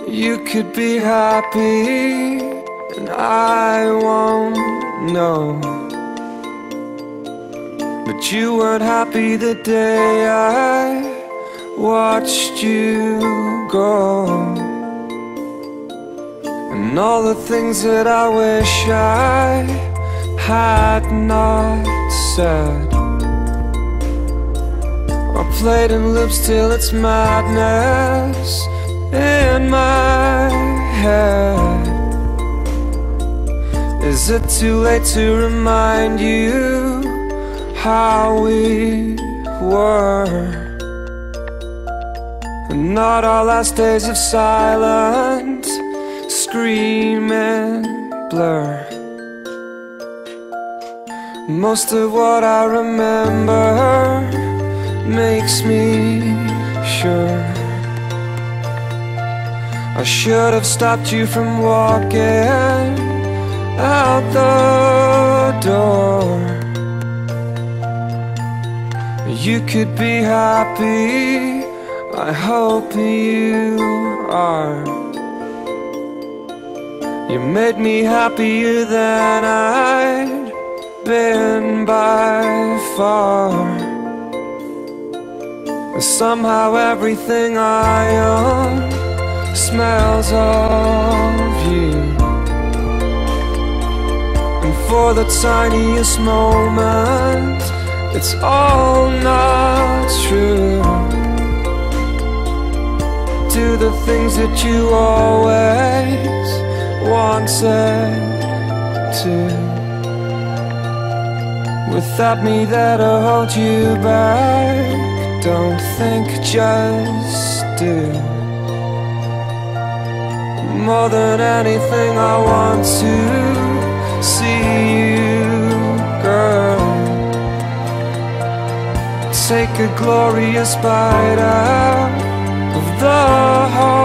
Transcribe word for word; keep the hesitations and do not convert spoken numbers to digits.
You could be happy and I won't know, but you weren't happy the day I watched you go. And all the things that I wish I had not said are played in loops till it's madness in my head. Is it too late to remind you how we were? And not our last days of silence scream and blur. Most of what I remember makes me sure I should have stopped you from walking out the door. You could be happy, I hope you are. You made me happier than I'd been by far. Somehow everything I own smells of you. And for the tiniest moment, it's all not true. Do the things that you always wanted to. Without me there to hold you back, don't think, just do. More than anything I want to see you, girl. Take a glorious bite out of the heart